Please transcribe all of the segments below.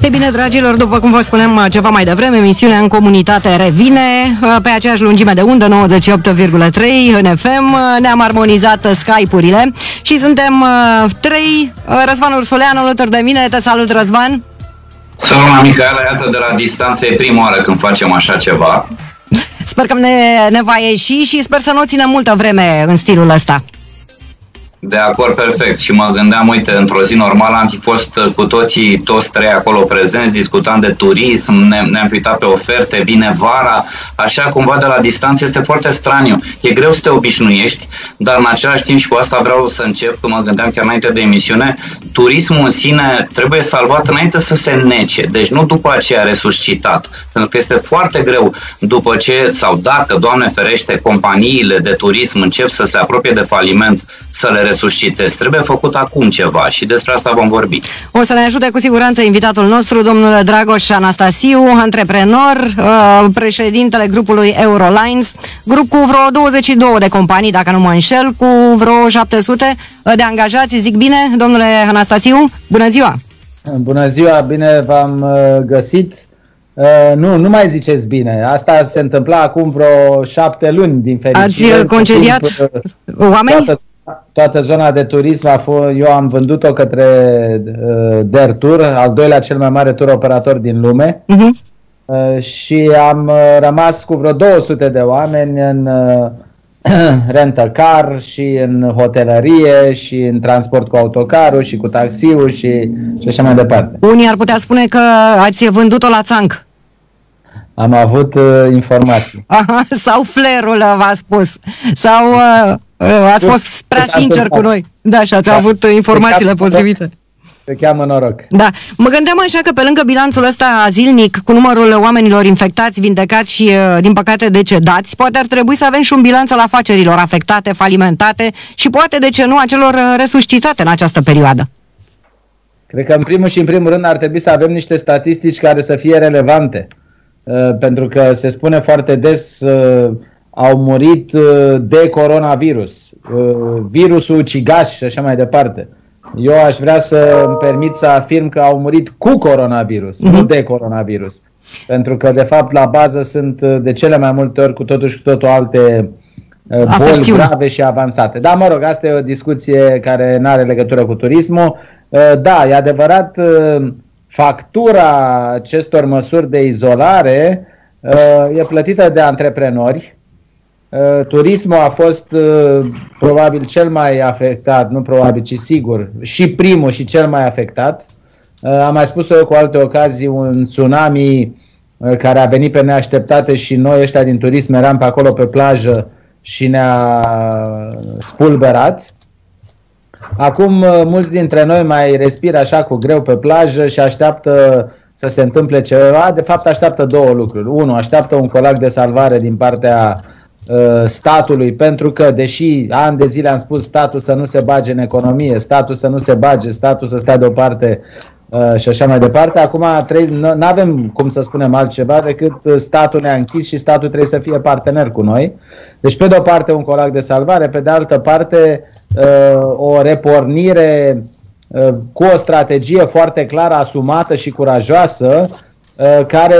Ei bine, dragilor, după cum vă spuneam ceva mai devreme, emisiunea În Comunitate revine pe aceeași lungime de undă, 98,3 în FM. Ne-am armonizat Skype-urile și suntem trei. Răzvan Ursulean alături de mine. Te salut, Răzvan! Salut, Mihaela, iată, de la distanță e prima oară când facem așa ceva. Sper că ne va ieși și sper să nu ținem multă vreme în stilul ăsta. De acord, perfect. Și mă gândeam, uite, într-o zi normală am fi fost cu toți trei acolo prezenți, discutam de turism, ne-am uitat pe oferte, vine vara, așa cumva de la distanță este foarte straniu. E greu să te obișnuiești, dar în același timp și cu asta vreau să încep, că mă gândeam chiar înainte de emisiune, turismul în sine trebuie salvat înainte să se nece, deci nu după aceea resuscitat, pentru că este foarte greu după ce, sau dacă, Doamne ferește, companiile de turism încep să se apropie de faliment, să le resuscitezi. Trebuie făcut acum ceva și despre asta vom vorbi. O să ne ajute cu siguranță invitatul nostru, domnul Dragoș Anastasiu, antreprenor, președintele grupului Eurolines, grup cu vreo 22 de companii, dacă nu mă înșel, cu vreo 700 de angajați. Zic bine, domnule Anastasiu? Bună ziua! Bună ziua, bine v-am găsit. Nu mai ziceți bine. Asta se întâmpla acum vreo 7 luni, din fericire. Ați concediat oameni? Toată zona de turism eu am vândut-o către Der Tour, al doilea cel mai mare tour operator din lume. Și am rămas cu vreo 200 de oameni în rental car și în hotelărie și în transport cu autocarul și cu taxiul și așa mai departe. Unii ar putea spune că ați vândut-o la țanc. Am avut informații. Aha, sau flerul v-a spus. Sau ați fost prea sincer cu noi. Da, și ați avut informațiile potrivite. Se cheamă noroc. Da. Mă gândeam așa că pe lângă bilanțul ăsta zilnic, cu numărul oamenilor infectați, vindecați și, din păcate, decedați, poate ar trebui să avem și un bilanț al afacerilor afectate, falimentate și poate, de ce nu, a celor resuscitate în această perioadă. Cred că în primul rând ar trebui să avem niște statistici care să fie relevante. Pentru că se spune foarte des au murit de coronavirus, virusul ucigaș și așa mai departe. Eu aș vrea să îmi permit să afirm că au murit cu coronavirus, nu de coronavirus. Pentru că de fapt la bază sunt de cele mai multe ori cu totul și cu totul alte boli grave și avansate. Da, mă rog, asta e o discuție care nu are legătură cu turismul. Da, e adevărat, factura acestor măsuri de izolare e plătită de antreprenori. Turismul a fost probabil cel mai afectat, nu probabil, ci sigur, și primul și cel mai afectat. Am mai spus-o eu cu alte ocazii, un tsunami care a venit pe neașteptate și noi ăștia din turism eram pe acolo pe plajă și ne-a spulberat. Acum mulți dintre noi mai respiră așa cu greu pe plajă și așteaptă să se întâmple ceva. De fapt așteaptă două lucruri. Unu, așteaptă un colac de salvare din partea statului, pentru că, deși ani de zile am spus statul să nu se bage în economie, statul să nu se bage, statul să stea deoparte și așa mai departe, acum nu avem cum să spunem altceva decât statul ne-a închis și statul trebuie să fie partener cu noi. Deci pe de o parte un colac de salvare, pe de altă parte o repornire cu o strategie foarte clară, asumată și curajoasă, care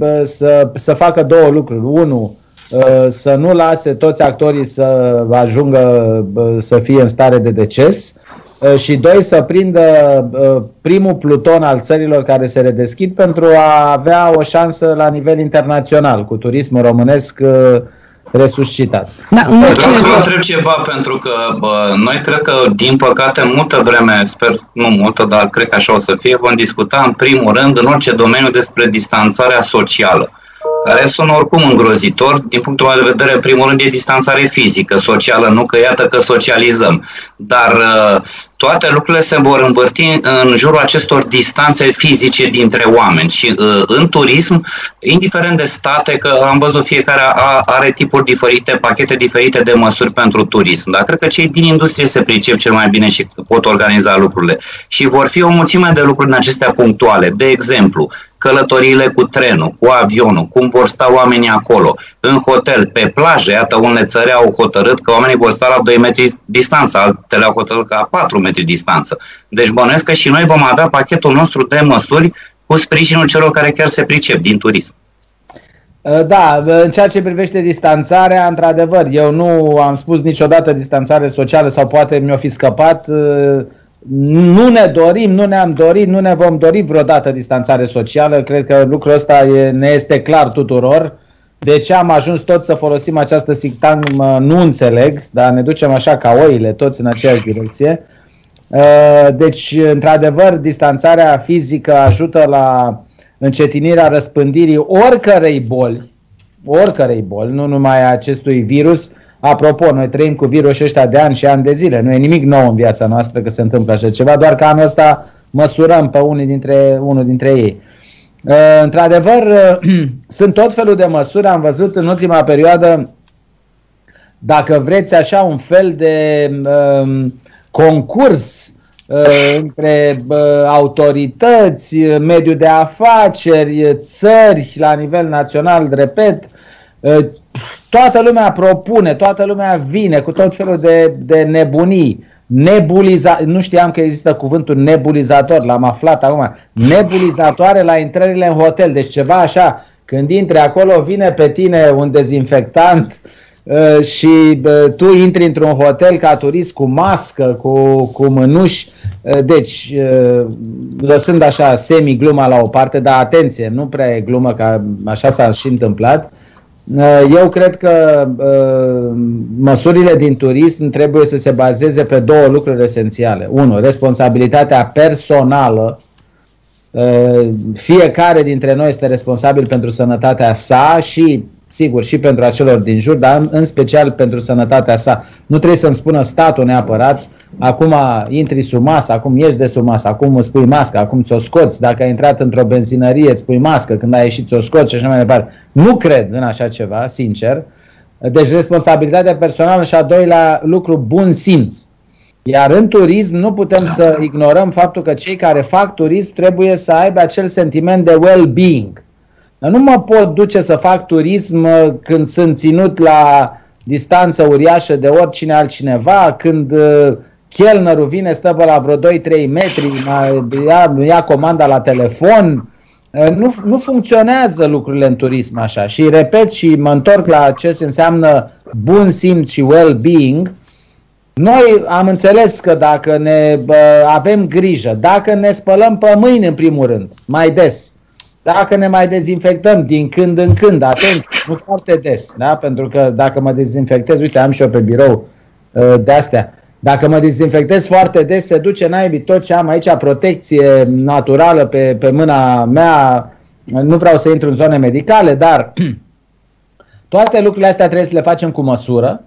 să facă două lucruri. Unu, să nu lase toți actorii să ajungă să fie în stare de deces și doi, să prindă primul pluton al țărilor care se redeschid pentru a avea o șansă la nivel internațional cu turismul românesc resuscitat. Vreau să vă întreb ceva, pentru că noi cred că, din păcate, multă vreme, sper nu multă, dar cred că așa o să fie, vom discuta în primul rând în orice domeniu despre distanțarea socială, care sună oricum îngrozitor. Din punctul meu de vedere, în primul rând, e distanțare fizică, socială, nu că iată că socializăm. Dar toate lucrurile se vor învârti în jurul acestor distanțe fizice dintre oameni. Și în turism, indiferent de state, că am văzut fiecare are tipuri diferite, pachete diferite de măsuri pentru turism. Dar cred că cei din industrie se pricep cel mai bine și pot organiza lucrurile. Și vor fi o mulțime de lucruri în acestea punctuale. De exemplu, călătoriile cu trenul, cu avionul, cum vor sta oamenii acolo, în hotel, pe plajă. Iată, unele țări au hotărât că oamenii vor sta la 2 metri distanță, altele au hotărât că la 4 metri distanță. Deci bănuiesc că și noi vom avea pachetul nostru de măsuri cu sprijinul celor care chiar se pricep din turism. Da, în ceea ce privește distanțarea, într-adevăr, eu nu am spus niciodată distanțare socială sau poate mi-o fi scăpat. Nu ne dorim, nu ne-am dorit, nu ne vom dori vreodată distanțare socială. Cred că lucrul ăsta ne este clar tuturor. De ce am ajuns toți să folosim această sintagmă nu înțeleg, dar ne ducem așa ca oile, toți în aceeași direcție. Deci, într-adevăr, distanțarea fizică ajută la încetinirea răspândirii oricărei boli, nu numai a acestui virus. Apropo, noi trăim cu virusul ăștia de ani și ani de zile, nu e nimic nou în viața noastră că se întâmplă așa ceva, doar că anul ăsta măsurăm pe unul dintre ei. Într-adevăr, sunt tot felul de măsuri, am văzut în ultima perioadă, dacă vreți așa, un fel de concurs între autorități, mediul de afaceri, țări la nivel național, repet, toată lumea propune, toată lumea vine cu tot felul de nebunii. Nu știam că există cuvântul nebulizator, l-am aflat acum. Nebulizatoare la intrările în hotel, deci ceva așa, când intri acolo vine pe tine un dezinfectant și tu intri într-un hotel ca turist cu mască, cu mânuși. Deci, lăsând așa semi-gluma la o parte, dar atenție, nu prea e glumă, că așa s-a și întâmplat. Eu cred că măsurile din turism trebuie să se bazeze pe două lucruri esențiale. Unu, responsabilitatea personală. Fiecare dintre noi este responsabil pentru sănătatea sa și, sigur, și pentru acelor din jur, dar în special pentru sănătatea sa. Nu trebuie să-mi spună statul neapărat, acum intri sub masă, acum ieși de sub masă, acum îți pui mască, acum ți-o scoți, dacă ai intrat într-o benzinărie îți pui mască, când ai ieșit ți-o scoți și așa mai departe. Nu cred în așa ceva, sincer. Deci responsabilitatea personală și a doilea lucru, bun simț. Iar în turism nu putem să ignorăm faptul că cei care fac turism trebuie să aibă acel sentiment de well-being. Nu mă pot duce să fac turism când sunt ținut la distanță uriașă de oricine altcineva, când chelnerul vine, stă pe la vreo 2-3 metri, ia comanda la telefon. Nu funcționează lucrurile în turism așa. Și repet și mă întorc la ce înseamnă bun simț și well-being. Noi am înțeles că dacă ne avem grijă, dacă ne spălăm pe mâini în primul rând, mai des, dacă ne mai dezinfectăm din când în când, atent, nu foarte des, da? Pentru că dacă mă dezinfectez, uite, am și eu pe birou de-astea, dacă mă dezinfectez foarte des, se duce naibii tot ce am aici, protecție naturală pe mâna mea, nu vreau să intru în zone medicale, dar toate lucrurile astea trebuie să le facem cu măsură,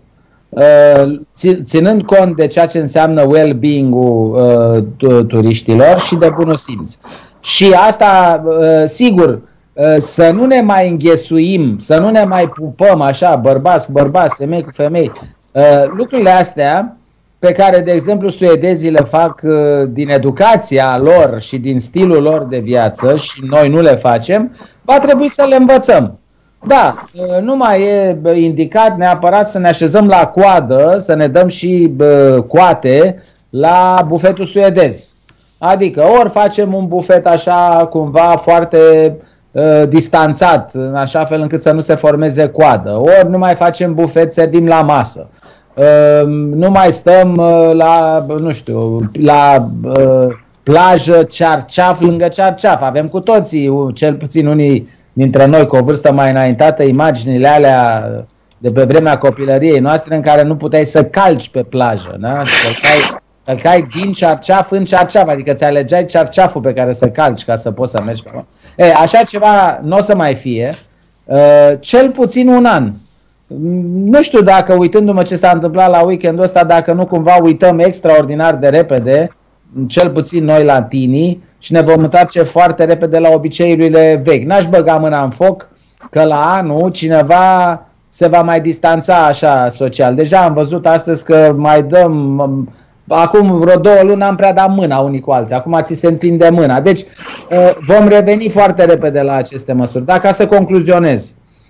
ținând cont de ceea ce înseamnă well-being-ul turiștilor și de bunul simț. Și asta, sigur, să nu ne mai înghesuim, să nu ne mai pupăm așa, bărbați cu bărbați, femei cu femei. Lucrurile astea pe care, de exemplu, suedezii le fac din educația lor și din stilul lor de viață și noi nu le facem, va trebui să le învățăm. Da, nu mai e indicat neapărat să ne așezăm la coadă, să ne dăm și coate la bufetul suedez. Adică ori facem un bufet așa cumva foarte distanțat, în așa fel încât să nu se formeze coadă, ori nu mai facem bufet, servim la masă. Nu mai stăm la, nu știu, la plajă cearceaf lângă cearceaf. Avem cu toții, cel puțin unii dintre noi cu o vârstă mai înaintată, imaginile alea de pe vremea copilăriei noastre în care nu puteai să calci pe plajă, da? Călcai din cearceaf în cearceaf, adică ți alegeai cearceaful pe care să calci ca să poți să mergi pe acolo. Așa ceva nu o să mai fie, cel puțin un an. Nu știu dacă, uitându-mă ce s-a întâmplat la weekendul ăsta, dacă nu cumva uităm extraordinar de repede, cel puțin noi latinii, și ne vom întoarce foarte repede la obiceiurile vechi. N-aș băga mâna în foc că la anul cineva se va mai distanța așa social. Deja am văzut astăzi că mai dăm, acum vreo 2 luni am prea dat mâna unii cu alții, acum ți se întinde mâna. Deci vom reveni foarte repede la aceste măsuri. Dacă să concluzionez,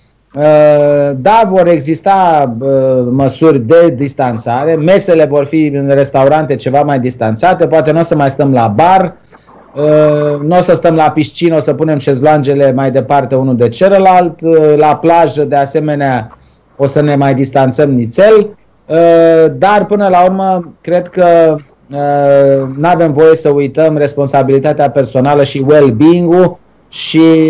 da, vor exista măsuri de distanțare, mesele vor fi în restaurante ceva mai distanțate, poate nu o să mai stăm la bar, nu o să stăm la piscină, o să punem șezlongele mai departe unul de celălalt, la plajă de asemenea o să ne mai distanțăm nițel, dar până la urmă cred că nu avem voie să uităm responsabilitatea personală și well-being-ul și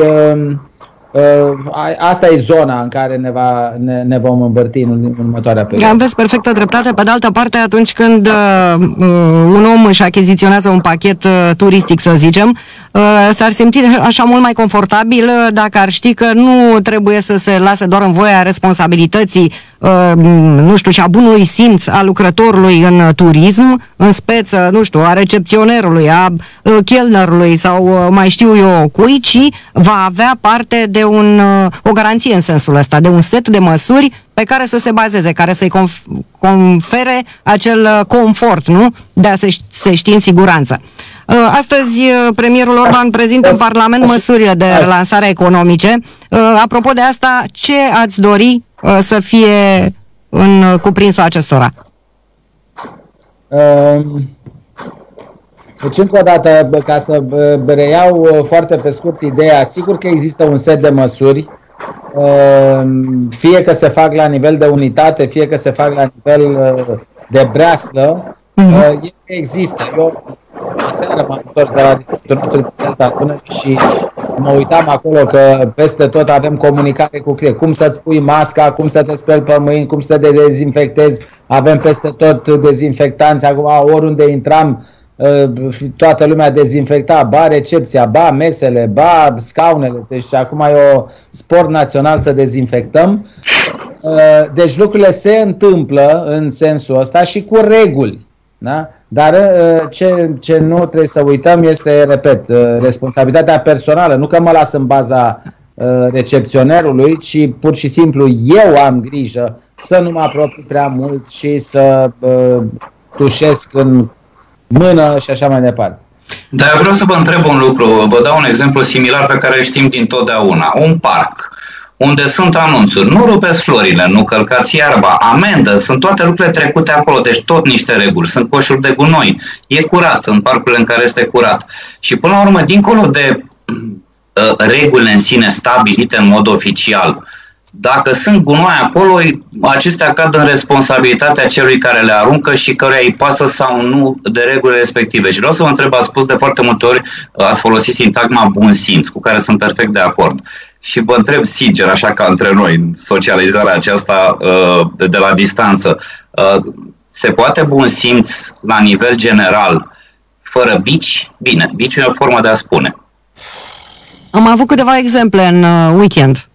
asta e zona în care ne vom îmbărti în următoarea perioadă. Aveți perfectă dreptate. Pe de altă parte, atunci când un om își achiziționează un pachet turistic, să zicem, s-ar simți așa mult mai confortabil dacă ar ști că nu trebuie să se lase doar în voia responsabilității, nu știu, și a bunului simț a lucrătorului în turism, în speță, nu știu, a recepționerului, a chelnerului sau mai știu eu cui, ci va avea parte de o garanție în sensul ăsta, de un set de măsuri pe care să se bazeze, care să-i confere acel confort, nu? De a se ști în siguranță. Astăzi, premierul Orban prezintă în Parlament măsuri de relansare economice. Apropo de asta, ce ați dori să fie în cuprinsul acestora? Deci, încă o dată, ca să reiau foarte pe scurt ideea, sigur că există un set de măsuri, fie că se fac la nivel de unitate, fie că se fac la nivel de breaslă, există. Eu aseară m-am întors de la Districtul Delta Dunării și mă uitam acolo că peste tot avem comunicare cu clienți. Cum să-ți pui masca, cum să te speli pe mâini, cum să te dezinfectezi. Avem peste tot dezinfectanți. Acum, oriunde intram, toată lumea dezinfecta, ba recepția, ba mesele, ba scaunele. Deci acum e o sport național să dezinfectăm. Deci lucrurile se întâmplă în sensul ăsta și cu reguli. Da? Dar ce nu trebuie să uităm este, repet, responsabilitatea personală. Nu că mă las în baza recepționerului, ci pur și simplu eu am grijă să nu mă apropii prea mult și să tușesc în mână și așa mai departe. Dar eu vreau să vă întreb un lucru. Vă dau un exemplu similar pe care îl știm dintotdeauna. Un parc unde sunt anunțuri, nu rupeți florile, nu călcați iarba, amendă, sunt toate lucrurile trecute acolo, deci tot niște reguli, sunt coșuri de gunoi, e curat în parcurile în care este curat. Și până la urmă, dincolo de regulile în sine stabilite în mod oficial, dacă sunt gunoi acolo, acestea cad în responsabilitatea celui care le aruncă și căruia îi pasă sau nu de regulile respective. Și vreau să vă întreb, ați spus de foarte multe ori, ați folosit sintagma bun simț, cu care sunt perfect de acord. Și vă întreb sincer, așa ca între noi, în socializarea aceasta de la distanță, se poate bun simț la nivel general, fără bici? Bine, biciul e o formă de a spune. Am avut câteva exemple în weekend.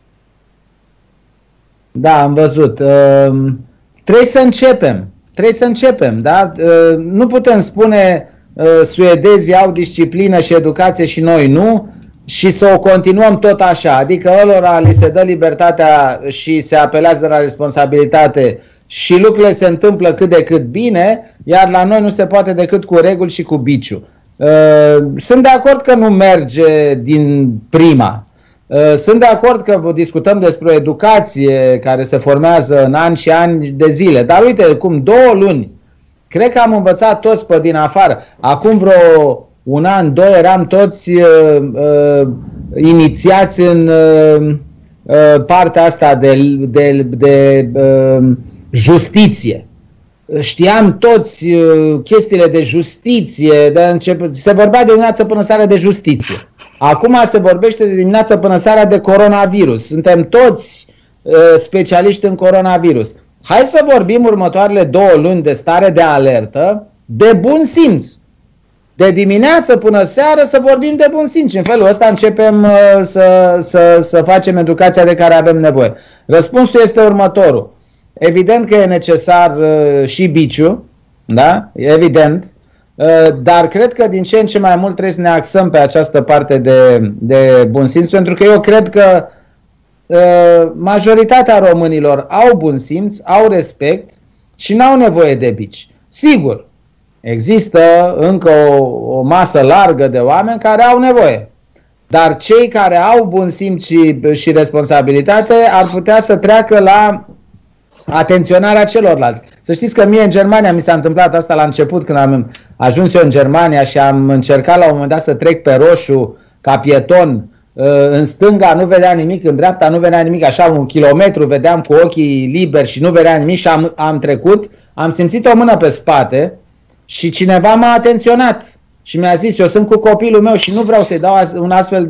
Da, am văzut. Trebuie să începem. Trebuie să începem, da? Nu putem spune suedezii au disciplină și educație și noi nu, și să o continuăm tot așa. Adică ălora li se dă libertatea și se apelează la responsabilitate și lucrurile se întâmplă cât de cât bine, iar la noi nu se poate decât cu reguli și cu biciu. Sunt de acord că nu merge din prima. Sunt de acord că discutăm despre o educație care se formează în ani și ani de zile. Dar uite, cum 2 luni, cred că am învățat toți pe din afară. Acum vreo un an, 2 eram toți inițiați în partea asta de justiție. Știam toți chestiile de justiție, se vorbea de dimineață până seara de justiție. Acum se vorbește de dimineață până seara de coronavirus. Suntem toți specialiști în coronavirus. Hai să vorbim următoarele 2 luni de stare de alertă de bun simț. De dimineață până seară să vorbim de bun simț. În felul ăsta începem să facem educația de care avem nevoie. Răspunsul este următorul. Evident că e necesar și biciu, da? Evident. Dar cred că din ce în ce mai mult trebuie să ne axăm pe această parte de bun simț, pentru că eu cred că majoritatea românilor au bun simț, au respect și n-au nevoie de bici. Sigur, există încă o masă largă de oameni care au nevoie. Dar cei care au bun simț și responsabilitate ar putea să treacă la atenționarea celorlalți. Să știți că mie în Germania mi s-a întâmplat asta la început când ajuns eu în Germania și am încercat la un moment dat să trec pe roșu ca pieton, în stânga nu vedeam nimic, în dreapta nu vedea nimic, așa 1 kilometru vedeam cu ochii liberi și nu vedea nimic și am trecut, am simțit o mână pe spate și cineva m-a atenționat și mi-a zis, eu sunt cu copilul meu și nu vreau să-i dau un astfel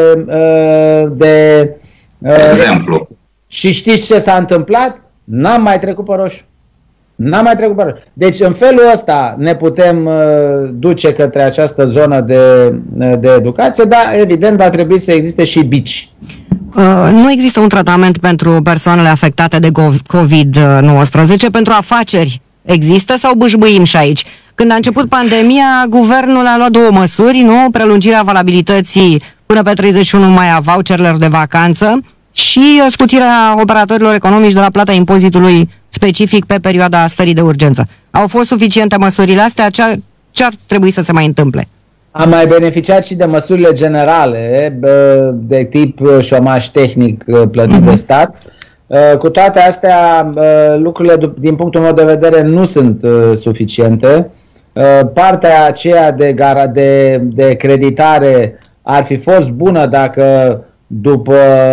de exemplu. Și știți ce s-a întâmplat? N-am mai trecut pe roșu. N-am mai trecut pe roșu. Deci în felul ăsta ne putem duce către această zonă de educație, dar evident va trebui să existe și bici. Nu există un tratament pentru persoanele afectate de COVID-19, pentru afaceri există sau bâșbâim și aici? Când a început pandemia, guvernul a luat 2 măsuri, nu? Prelungirea valabilității până pe 31 mai a voucherelor de vacanță și scutirea operatorilor economici de la plata impozitului specific pe perioada stării de urgență. Au fost suficiente măsurile astea? Ce ar trebui să se mai întâmple? Am mai beneficiat și de măsurile generale de tip șomaj tehnic plătit de stat. Cu toate astea, lucrurile din punctul meu de vedere nu sunt suficiente. Partea aceea de creditare ar fi fost bună dacă după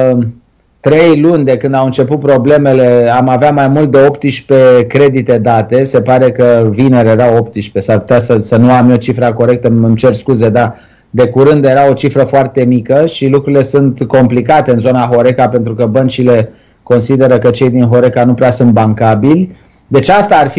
3 luni de când au început problemele am avea mai mult de 18 credite date. Se pare că vineri erau 18, s-ar putea să nu am eu cifra corectă, îmi cer scuze, dar de curând era o cifră foarte mică și lucrurile sunt complicate în zona Horeca pentru că băncile consideră că cei din Horeca nu prea sunt bancabili. Deci asta ar fi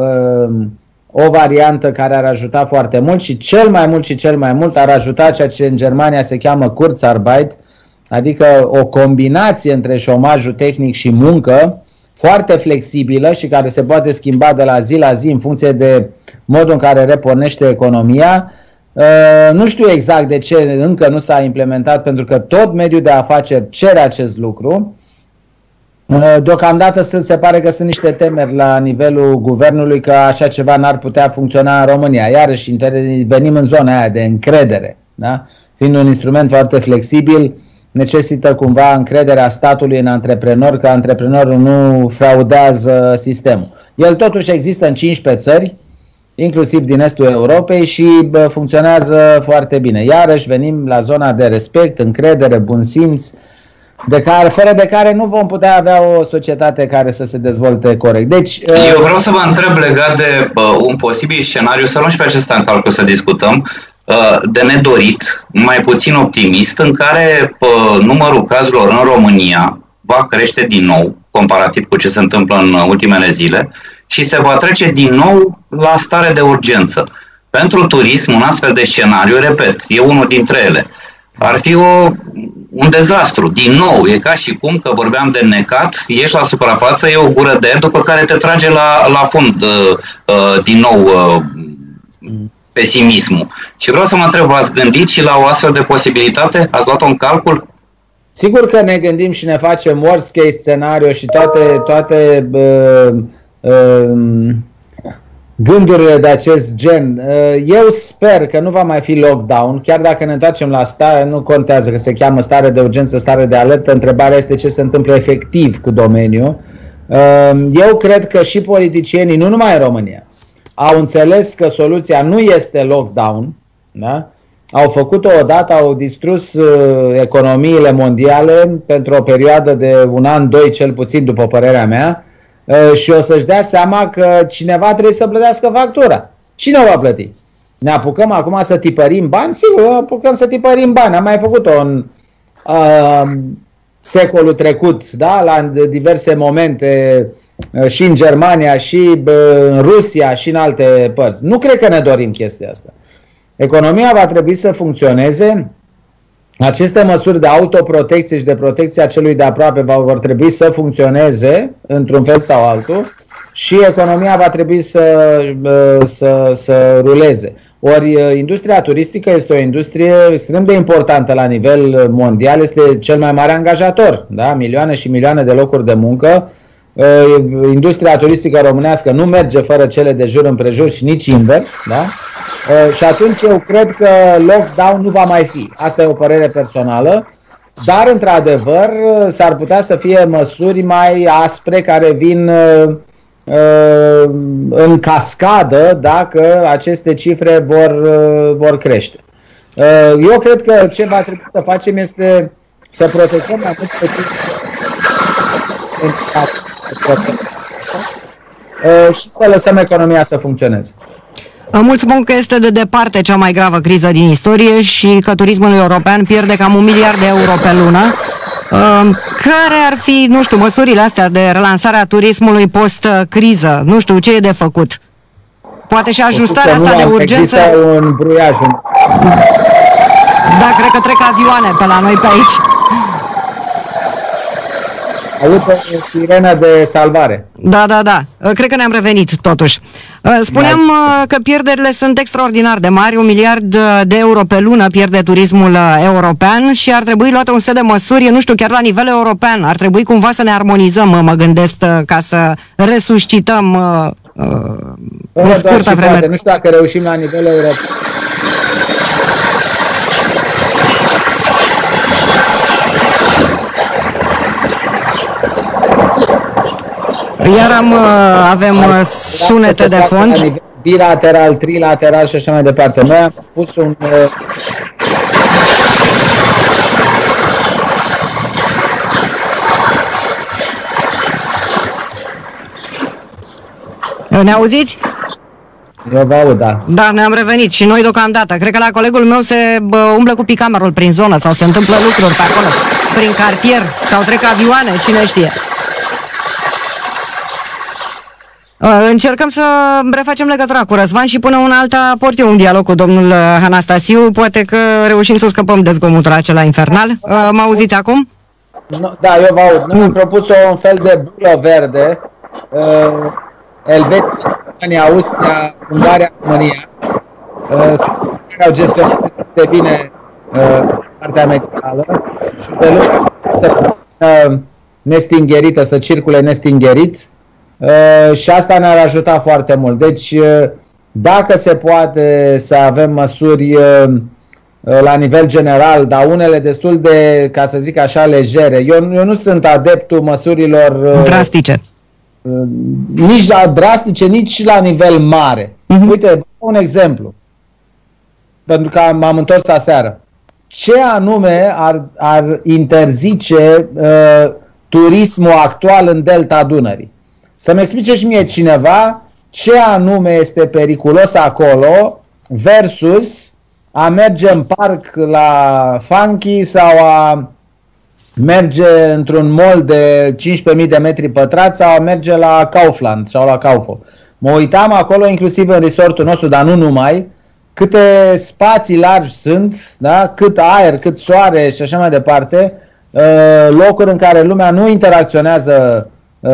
o variantă care ar ajuta foarte mult și cel mai mult ar ajuta ceea ce în Germania se cheamă Kurzarbeit, adică o combinație între șomajul tehnic și muncă foarte flexibilă și care se poate schimba de la zi la zi în funcție de modul în care repornește economia. Nu știu exact de ce încă nu s-a implementat, pentru că tot mediul de afaceri cere acest lucru. Deocamdată se pare că sunt niște temeri la nivelul guvernului că așa ceva n-ar putea funcționa în România. Iarăși venim în zona aia de încredere, da? Fiind un instrument foarte flexibil, necesită cumva încrederea statului în antreprenor, că antreprenorul nu fraudează sistemul. El totuși există în 15 țări, inclusiv din estul Europei, și funcționează foarte bine. Iarăși venim la zona de respect, încredere, bun simț, fără de care nu vom putea avea o societate care să se dezvolte corect. Deci, eu vreau să vă întreb legat de un posibil scenariu, să luăm și pe acesta în calcul să discutăm, de nedorit, mai puțin optimist, în care numărul cazurilor în România va crește din nou, comparativ cu ce se întâmplă în ultimele zile, și se va trece din nou la stare de urgență. Pentru turism, un astfel de scenariu, repet, e unul dintre ele, ar fi un dezastru. Din nou, e ca și cum că vorbeam de necat, ieși la suprafață, e o gură de aer, după care te trage la fund din nou pesimismul. Și vreau să mă întreb, v-ați gândit și la o astfel de posibilitate? Ați luat-o în calcul? Sigur că ne gândim și ne facem worst case scenario și toate gândurile de acest gen. Eu sper că nu va mai fi lockdown, chiar dacă ne întoarcem la stare, nu contează că se cheamă stare de urgență, stare de alertă, întrebarea este ce se întâmplă efectiv cu domeniul. Eu cred că și politicienii, nu numai în România, au înțeles că soluția nu este lockdown, da? Au făcut-o odată, au distrus economiile mondiale pentru o perioadă de 1 an, 2 cel puțin, după părerea mea, și o să-și dea seama că cineva trebuie să plătească factura. Cine o va plăti? Ne apucăm acum să tipărim bani? Sigur, apucăm să tipărim bani. Am mai făcut-o în secolul trecut, da? La diverse momente, și în Germania, și în Rusia, și în alte părți. Nu cred că ne dorim chestia asta. Economia va trebui să funcționeze. Aceste măsuri de autoprotecție și de protecție a celui de aproape vor trebui să funcționeze într-un fel sau altul și economia va trebui să ruleze. Ori industria turistică este o industrie extrem de importantă la nivel mondial, este cel mai mare angajator, da? Milioane și milioane de locuri de muncă. Industria turistică românească nu merge fără cele de jur împrejur și nici invers, da? Și atunci eu cred că lockdown nu va mai fi. Asta e o părere personală, dar într-adevăr s-ar putea să fie măsuri mai aspre care vin în cascadă dacă aceste cifre vor crește. Eu cred că ce va trebui să facem este să protejăm mai mult pe și să lăsăm economia să funcționeze. Mulți spun că este de departe cea mai gravă criză din istorie și că turismul european pierde cam 1 miliard de euro pe lună. Care ar fi, nu știu, măsurile astea de relansare a turismului post-criză? Nu știu, ce e de făcut? Poate și ajustarea asta de urgență? Un bruiaj. Da, cred că trec avioane pe la noi pe aici. Aud sirena de salvare. Da. Cred că ne-am revenit totuși. Spuneam că pierderile sunt extraordinar de mari, 1 miliard de euro pe lună pierde turismul european și ar trebui luate un set de măsuri, nu știu, chiar la nivel european. Ar trebui cumva să ne armonizăm, mă gândesc, ca să resuscităm în scurtă vreme. Nu știu dacă reușim la nivel european. Iar avem sunete de fond. Bilateral, trilateral și așa mai departe. Noi am pus un... Ne auziți? Eu vă aud, da. Da, ne-am revenit și noi deocamdată. Cred că la colegul meu se umblă cu picamerul prin zonă sau se întâmplă lucruri pe acolo, prin cartier, sau trec avioane, cine știe. Încercăm să refacem legătura cu Răzvan și până una alta port eu un dialog cu domnul Anastasiu. Poate că reușim să scăpăm de zgomotul acela infernal. Mă auziți acum? Da, eu vă aud. Noi am propus un fel de bulă verde. Elveția, Spania, Austria, Ungaria, România au gestionat de bine partea medicală și de lucru să nestingherită, să circule nestingherit. Și asta ne-ar ajuta foarte mult. Deci, dacă se poate să avem măsuri la nivel general, dar unele destul de, ca să zic așa, legere. Eu nu sunt adeptul măsurilor drastice. Nici drastice, nici la nivel mare. Uite, un exemplu. Pentru că m-am întors aseară. Ce anume ar interzice turismul actual în Delta Dunării? Să-mi explice și mie cineva ce anume este periculos acolo versus a merge în parc la Funky sau a merge într-un mall de 15.000 de metri pătrați sau a merge la Kaufland sau la Kaufo. Mă uitam acolo inclusiv în resortul nostru, dar nu numai, câte spații largi sunt, da? Cât aer, cât soare și așa mai departe, locuri în care lumea nu interacționează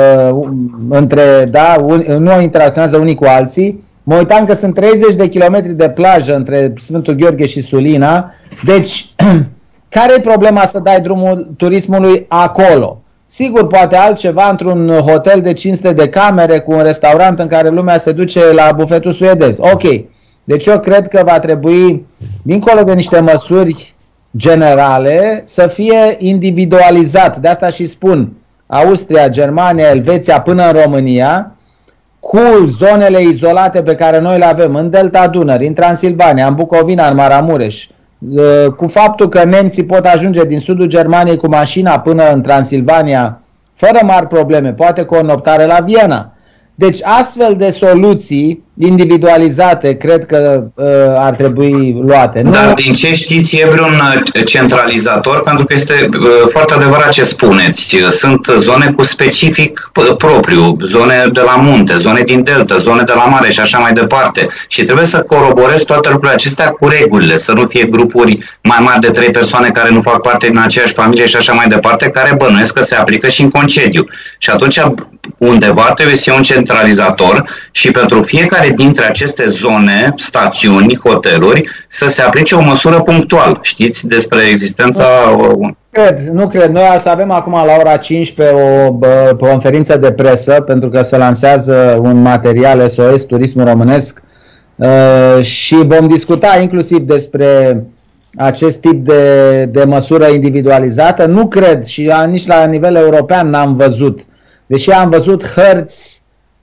nu interacționează unii cu alții. Mă uitam că sunt 30 de kilometri de plajă între Sfântul Gheorghe și Sulina. Deci, care e problema să dai drumul turismului acolo? Sigur, poate altceva într-un hotel de 500 de camere cu un restaurant în care lumea se duce la bufetul suedez. Ok. Deci eu cred că va trebui, dincolo de niște măsuri generale, să fie individualizat. De asta și spun, Austria, Germania, Elveția până în România, cu zonele izolate pe care noi le avem în Delta Dunării, în Transilvania, în Bucovina, în Maramureș, cu faptul că nemții pot ajunge din sudul Germaniei cu mașina până în Transilvania fără mari probleme, poate cu o noptare la Viena. Deci astfel de soluții individualizate cred că ar trebui luate. Dar din ce știți, e vreun centralizator? Pentru că este foarte adevărat ce spuneți. Sunt zone cu specific propriu, zone de la munte, zone din delta, zone de la mare și așa mai departe. Și trebuie să coroborezi toate lucrurile acestea cu regulile, să nu fie grupuri mai mari de 3 persoane care nu fac parte din aceeași familie și așa mai departe, care bănuiesc că se aplică și în concediu. Și atunci undeva trebuie să fie un centralizator și pentru fiecare dintre aceste zone, stațiuni, hoteluri, să se aplice o măsură punctuală. Știți despre existența... Nu cred. Noi să avem acum la ora 15 o conferință de presă, pentru că se lansează un material SOS Turismul Românesc și vom discuta inclusiv despre acest tip de măsură individualizată. Nu cred și nici la nivel european n-am văzut. Deși am văzut hărți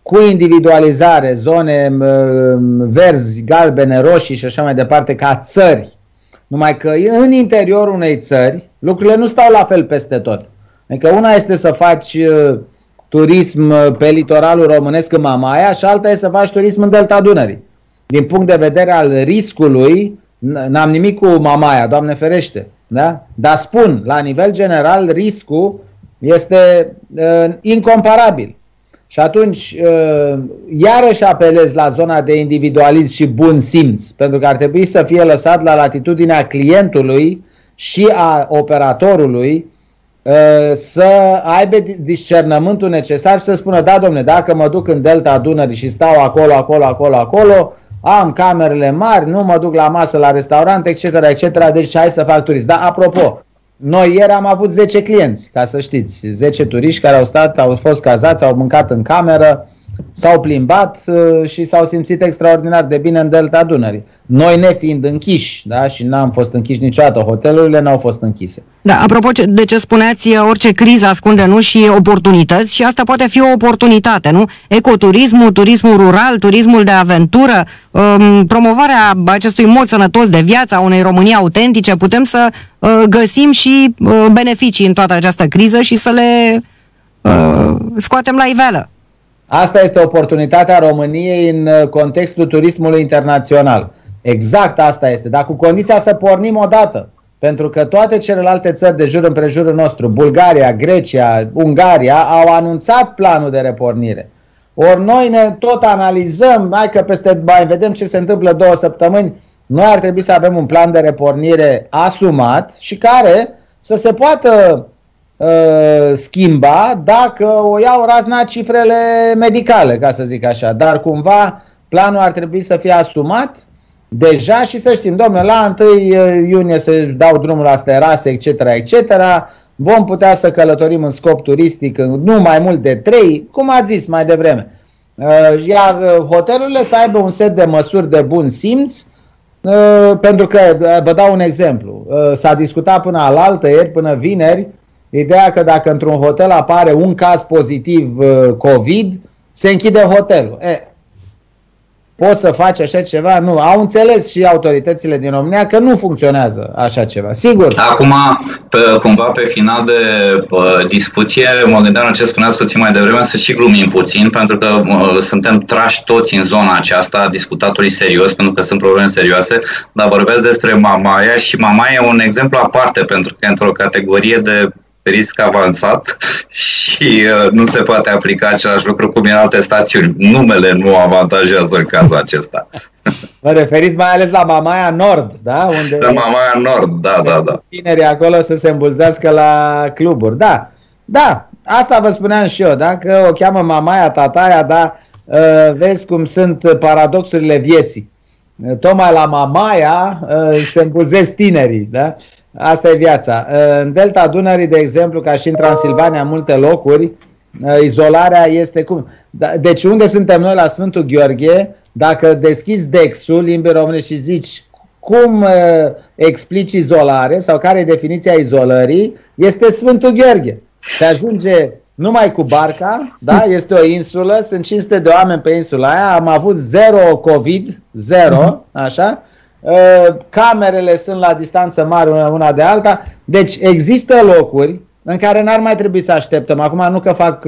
cu individualizare, zone verzi, galbene, roșii și așa mai departe, ca țări. Numai că în interiorul unei țări lucrurile nu stau la fel peste tot. Adică una este să faci turism pe litoralul românesc în Mamaia și alta este să faci turism în Delta Dunării. Din punct de vedere al riscului, n-am nimic cu Mamaia, Doamne ferește. Da? Dar spun, la nivel general, riscul este incomparabil. Și atunci, iarăși apelez la zona de individualism și bun simț, pentru că ar trebui să fie lăsat la latitudinea clientului și a operatorului să aibă discernământul necesar și să spună, da, domne, dacă mă duc în Delta Dunării și stau acolo, am camerele mari, nu mă duc la masă, la restaurant, etc., etc., deci hai să fac turism. Da, apropo, noi ieri am avut 10 clienți, ca să știți, 10 turiști care au stat, au fost cazați, au mâncat în cameră, s-au plimbat și s-au simțit extraordinar de bine în Delta Dunării. Noi nefiind închiși, da, și n-am fost închiși niciodată, hotelurile n-au fost închise. Da, apropo de ce spuneați, orice criză ascunde, nu, și oportunități, și asta poate fi o oportunitate, nu? Ecoturismul, turismul rural, turismul de aventură, promovarea acestui mod sănătos de viață, a unei Românii autentice, putem să găsim și beneficii în toată această criză și să le scoatem la iveală. Asta este oportunitatea României în contextul turismului internațional. Exact asta este, dar cu condiția să pornim odată. Pentru că toate celelalte țări de jur împrejurul nostru, Bulgaria, Grecia, Ungaria, au anunțat planul de repornire. Ori noi ne tot analizăm, hai că mai vedem ce se întâmplă 2 săptămâni. Noi ar trebui să avem un plan de repornire asumat și care să se poată schimba dacă o iau razna cifrele medicale, ca să zic așa. Dar cumva planul ar trebui să fie asumat deja și să știm, domnule, la 1 iunie se dau drumul la terase, etc., etc., vom putea să călătorim în scop turistic nu mai mult de 3, cum ați zis mai devreme. Iar hotelurile să aibă un set de măsuri de bun simț, pentru că, vă dau un exemplu, s-a discutat până alaltăieri, până vineri, ideea că dacă într-un hotel apare un caz pozitiv COVID, se închide hotelul. Poți să faci așa ceva? Nu. Au înțeles și autoritățile din România că nu funcționează așa ceva. Sigur. Acum, cumva pe final de discuție, mă gândeam la ce spuneați puțin mai devreme, să și glumim puțin, pentru că suntem trași toți în zona aceasta a discutatului serios, pentru că sunt probleme serioase, dar vorbesc despre Mamaia și Mamaia e un exemplu aparte, pentru că într-o categorie de risc avansat și nu se poate aplica același lucru cum în alte stațiuni. Numele nu avantajează în cazul acesta. Vă referiți mai ales la Mamaia Nord, da? Unde la Mamaia Nord, da. Tinerii acolo să se îmbulzească la cluburi. Da, asta vă spuneam și eu, da? Că o cheamă Mamaia, Tataia, dar vezi cum sunt paradoxurile vieții. Tocmai la Mamaia se îmbulzesc tinerii, da? Asta e viața. În Delta Dunării, de exemplu, ca și în Transilvania, în multe locuri, izolarea este cum? Deci unde suntem noi la Sfântul Gheorghe, dacă deschizi Dexul, limbii române, și zici cum explici izolare sau care e definiția izolării, este Sfântul Gheorghe. Se ajunge numai cu barca, da? Este o insulă, sunt 500 de oameni pe insula aia, am avut 0 COVID, 0, așa. Camerele sunt la distanță mare una de alta. Deci există locuri în care n-ar mai trebui să așteptăm. Acum nu că fac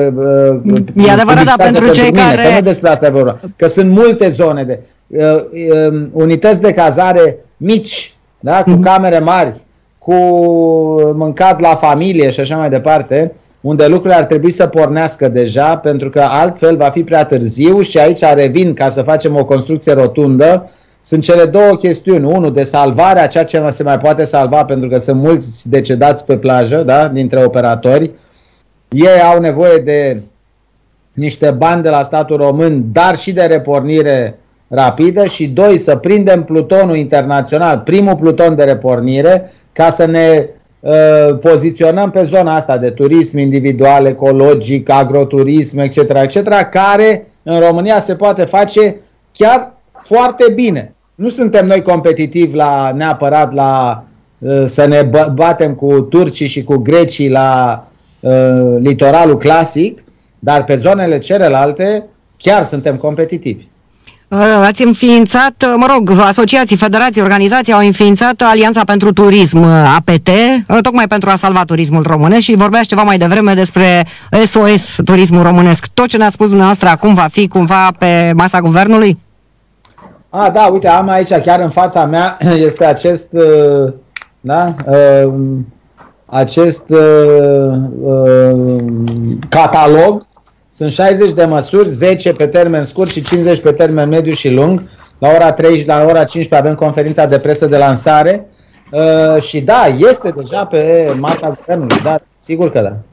e adevărat, dar pentru cei care... Că nu despre asta e vorba. Că sunt multe zone de unități de cazare mici, da? Cu camere mari, cu mâncat la familie și așa mai departe, unde lucrurile ar trebui să pornească deja, pentru că altfel va fi prea târziu. Și aici revin, ca să facem o construcție rotundă, sunt cele două chestiuni. Unu, de salvarea ceea ce se mai poate salva, pentru că sunt mulți decedați pe plajă, da? Dintre operatori. Ei au nevoie de niște bani de la statul român, dar și de repornire rapidă. Și doi, să prindem plutonul internațional, primul pluton de repornire, ca să ne poziționăm pe zona asta de turism individual, ecologic, agroturism, etc., etc., care în România se poate face chiar foarte bine. Nu suntem noi competitivi neapărat să ne batem cu turcii și cu grecii la litoralul clasic, dar pe zonele celelalte chiar suntem competitivi. Ați înființat, asociații, federații, organizații au înființat Alianța pentru Turism, APT, tocmai pentru a salva turismul românesc și vorbeați ceva mai devreme despre SOS, turismul românesc. Tot ce ne-ați spus dumneavoastră acum va fi cumva pe masa guvernului? Da, uite, am aici, chiar în fața mea, este acest, catalog. Sunt 60 de măsuri, 10 pe termen scurt și 50 pe termen mediu și lung. La ora 3 la ora 15 avem conferința de presă de lansare. Și da, este deja pe masa guvernului, da, sigur că da.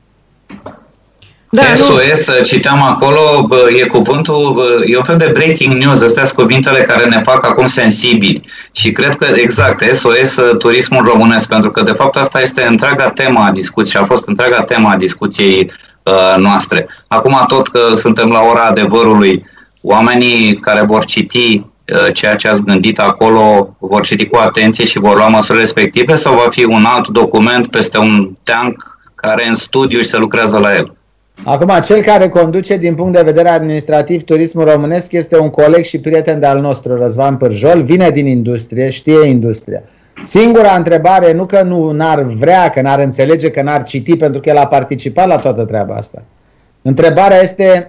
SOS, citeam acolo, e cuvântul, e un fel de breaking news, astea sunt cuvintele care ne fac acum sensibili. Și cred că, exact, SOS, turismul românesc, pentru că de fapt asta este întreaga tema a discuției și a fost întreaga tema a discuției noastre. Acum tot că suntem la ora adevărului, oamenii care vor citi ceea ce ați gândit acolo vor citi cu atenție și vor lua măsuri respective sau va fi un alt document peste un tank care e în studiu și se lucrează la el? Acum, cel care conduce din punct de vedere administrativ turismul românesc este un coleg și prieten de-al nostru, Răzvan Pârjol, vine din industrie, știe industria. Singura întrebare, nu că nu n-ar vrea, că n-ar înțelege, că n-ar citi, pentru că el a participat la toată treaba asta. Întrebarea este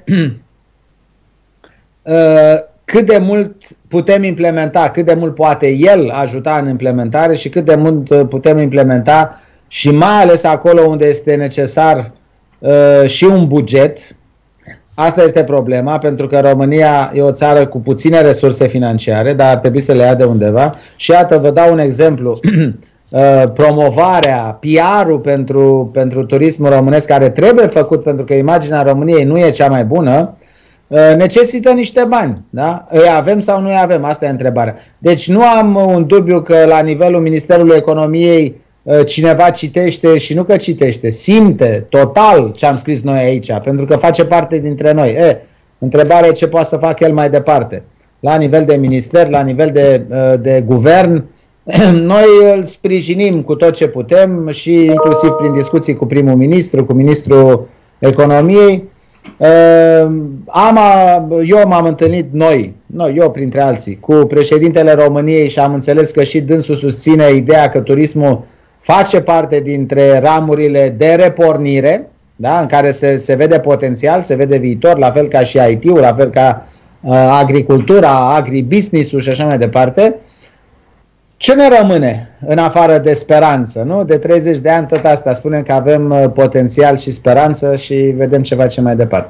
cât de mult putem implementa, cât de mult poate el ajuta în implementare și cât de mult putem implementa și mai ales acolo unde este necesar și un buget. Asta este problema, pentru că România e o țară cu puține resurse financiare, dar ar trebui să le ia de undeva. Și iată, vă dau un exemplu. Promovarea, PR-ul pentru turismul românesc, care trebuie făcut pentru că imaginea României nu e cea mai bună, necesită niște bani. Da? Îi avem sau nu îi avem? Asta e întrebarea. Deci nu am un dubiu că la nivelul Ministerului Economiei cineva citește și nu că citește, simte total ce am scris noi aici, pentru că face parte dintre noi. Întrebarea e ce poate să facă el mai departe. La nivel de minister, la nivel de guvern, noi îl sprijinim cu tot ce putem și inclusiv prin discuții cu primul ministru, cu ministrul economiei. Eu m-am întâlnit eu printre alții, cu președintele României și am înțeles că și dânsul susține ideea că turismul face parte dintre ramurile de repornire, da, în care se vede potențial, se vede viitor, la fel ca și IT-ul, la fel ca agricultura, agribusiness-ul și așa mai departe. Ce ne rămâne în afară de speranță? Nu? De 30 de ani tot asta spunem că avem potențial și speranță și vedem ce facem mai departe.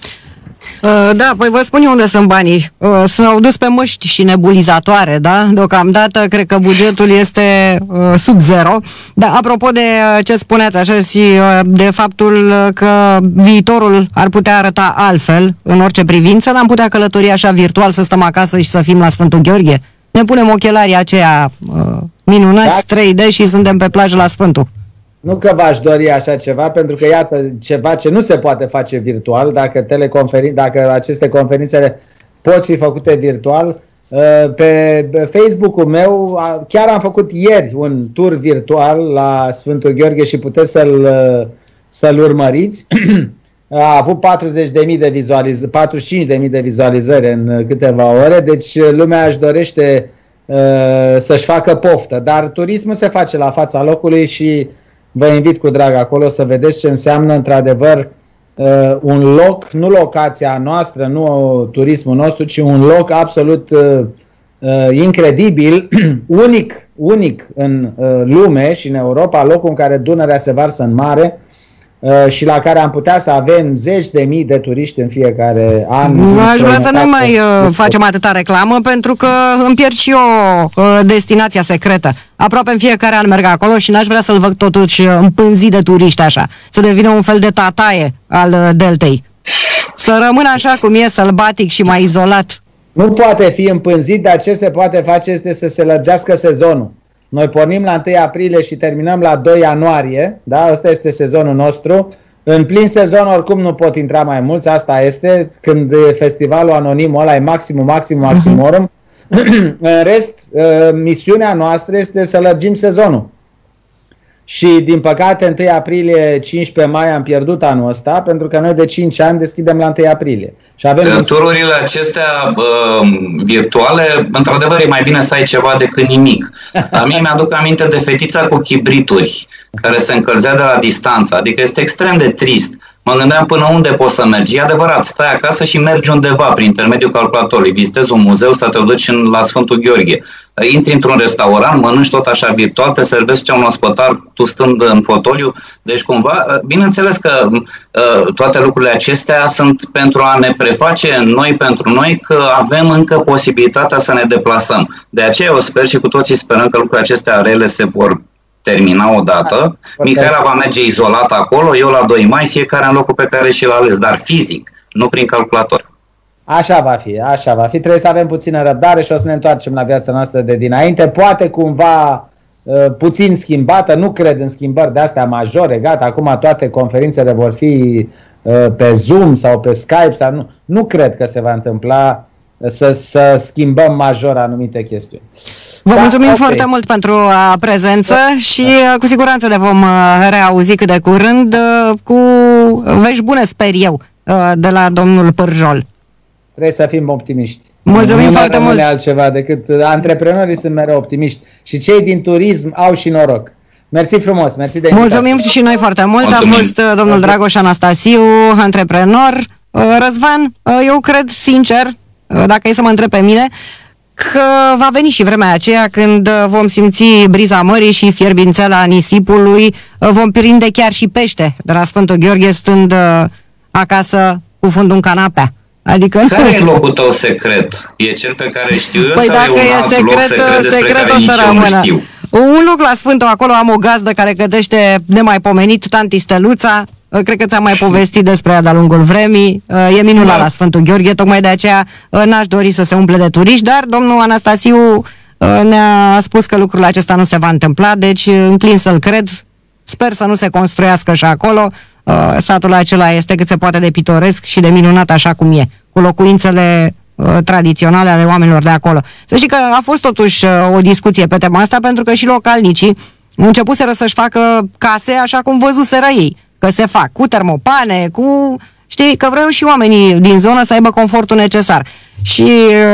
Da, păi vă spun eu unde sunt banii. S-au dus pe măști și nebulizatoare, da? Deocamdată cred că bugetul este sub zero. Dar apropo de ce spuneați așa și de faptul că viitorul ar putea arăta altfel în orice privință, n-am putea călători așa virtual, să stăm acasă și să fim la Sfântul Gheorghe? Ne punem ochelarii aceia minunați, 3D și suntem pe plajă la Sfântul. Nu că v-aș dori așa ceva, pentru că iată ceva ce nu se poate face virtual, dacă aceste conferințe pot fi făcute virtual. Pe Facebook-ul meu chiar am făcut ieri un tur virtual la Sfântul Gheorghe și puteți să-l urmăriți. A avut 40.000 de vizualizări, 45.000 de vizualizări în câteva ore, deci lumea își dorește să-și facă poftă. Dar turismul se face la fața locului și vă invit cu drag acolo să vedeți ce înseamnă într-adevăr un loc, nu locația noastră, nu turismul nostru, ci un loc absolut incredibil, unic în lume și în Europa, locul în care Dunărea se varsă în mare și la care am putea să avem zeci de mii de turiști în fiecare an. Aș vrea să nu mai facem atâta reclamă, pentru că îmi pierd și eu destinația secretă. Aproape în fiecare an merg acolo și n-aș vrea să-l văd totuși împânzit de turiști așa, să devină un fel de Tataie al deltei. Să rămână așa cum e, sălbatic și mai izolat. Nu poate fi împânzit, dar ce se poate face este să se lărgească sezonul. Noi pornim la 1 aprilie și terminăm la 2 ianuarie, da? Asta este sezonul nostru. În plin sezon oricum nu pot intra mai mulți, asta este, când festivalul anonimul ăla e maximorum. În rest, misiunea noastră este să lărgim sezonul. Și din păcate 1 aprilie, 15 mai am pierdut anul ăsta, pentru că noi de 5 ani deschidem la 1 aprilie. Și avem tururile acestea virtuale, într-adevăr e mai bine să ai ceva decât nimic. La mine mi-aduc aminte de fetița cu chibrituri, care se încălzea de la distanță, adică este extrem de trist. Mă gândeam până unde poți să mergi. E adevărat, stai acasă și mergi undeva prin intermediul calculatorului. Vizitezi un muzeu sau te duci la Sfântul Gheorghe. Intri într-un restaurant, mănânci tot așa virtual, te servește un ospătar, tu stând în fotoliu. Deci cumva, bineînțeles că toate lucrurile acestea sunt pentru a ne preface noi pentru noi că avem încă posibilitatea să ne deplasăm. De aceea eu sper și cu toții sperăm că lucrurile acestea rele se vor termina odată. Mihaela va merge izolată acolo, eu la 2 mai, fiecare în locul pe care și-l ales, dar fizic, nu prin calculator. Așa va fi, așa va fi. Trebuie să avem puțină răbdare și o să ne întoarcem la viața noastră de dinainte. Poate cumva puțin schimbată, nu cred în schimbări de astea majore, gata, acum toate conferințele vor fi pe Zoom sau pe Skype, sau nu cred că se va întâmpla să schimbăm major anumite chestiuni. Vă mulțumim foarte mult pentru prezență și cu siguranță ne vom reauzi cât de curând cu vești bune, sper eu, de la domnul Pârjol. Trebuie să fim optimiști. Mulțumim foarte mult. Nu altceva decât antreprenorii sunt mereu optimiști și cei din turism au și noroc. Mersi frumos, mersi de invitație. Mulțumim și noi foarte mult. Mulțumim. A fost domnul Dragoș Anastasiu, antreprenor. Răzvan, eu cred sincer, dacă e să mă întreb pe mine, că va veni și vremea aceea când vom simți briza mării și fierbințela nisipului, vom prinde chiar și pește de la Sfântul Gheorghe stând acasă cu fundul în canapea. Adică care e locul tău secret? E cel pe care știu eu păi sau dacă e un alt loc secret despre care nici eu nu știu? Un loc la Sfântul, acolo am o gazdă care gătește nemaipomenit, tanti Steluța. Cred că ți-am mai povestit despre ea de-a lungul vremii. E minunat la Sfântul Gheorghe, tocmai de aceea n-aș dori să se umple de turiști, dar domnul Anastasiu ne-a spus că lucrul acesta nu se va întâmpla, deci înclin să-l cred. Sper să nu se construiască și acolo. Satul acela este cât se poate de pitoresc și de minunat așa cum e, cu locuințele tradiționale ale oamenilor de acolo. Să știi că a fost totuși o discuție pe tema asta, pentru că și localnicii începuseră să-și facă case așa cum văzuseră ei că se fac, cu termopane, cu... Știi, că vreau și oamenii din zonă să aibă confortul necesar. Și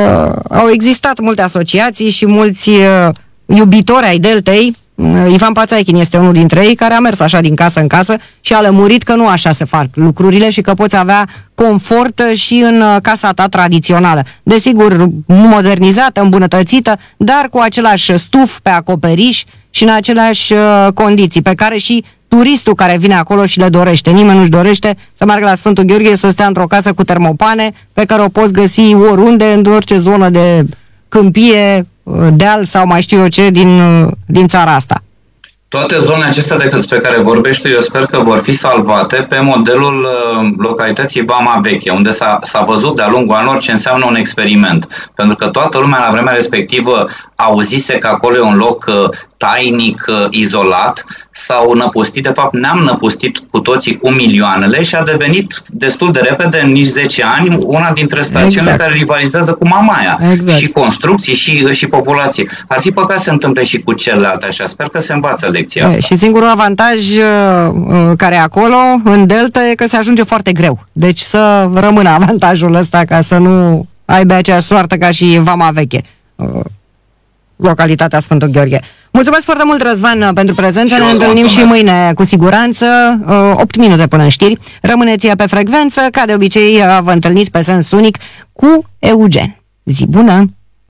au existat multe asociații și mulți iubitori ai deltei. Ivan Pațaichin este unul dintre ei, care a mers așa din casă în casă și a lămurit că nu așa se fac lucrurile și că poți avea confort și în casa ta tradițională. Desigur, modernizată, îmbunătățită, dar cu același stuf pe acoperiș și în aceleași condiții pe care și turistul care vine acolo și le dorește. Nimeni nu-și dorește să meargă la Sfântul Gheorghe să stea într-o casă cu termopane pe care o poți găsi oriunde, în orice zonă de câmpie, deal sau mai știu eu ce din țara asta. Toate zonele acestea despre care vorbești, eu sper că vor fi salvate pe modelul localității Vama Veche, unde s-a văzut de-a lungul anilor ce înseamnă un experiment. Pentru că toată lumea la vremea respectivă auzise că acolo e un loc tainic, izolat, s-au năpustit, de fapt ne-am năpustit cu toții cu milioanele și a devenit destul de repede, în nici 10 ani, una dintre stațiunile care rivalizează cu Mamaia. Exact. Și construcții și populație. Ar fi păcat să se întâmple și cu celelalte așa. Sper că se învață lecția asta. Și singurul avantaj care e acolo, în Delta, e că se ajunge foarte greu. Deci să rămână avantajul ăsta ca să nu aibă aceeași soartă ca și Vama Veche, localitatea Sfântul Gheorghe. Mulțumesc foarte mult, Răzvan, pentru prezență. Ne întâlnim și mâine cu siguranță, 8 minute până în știri. Rămâneți pe frecvență, ca de obicei vă întâlniți pe sens unic cu Eugen. Zi bună!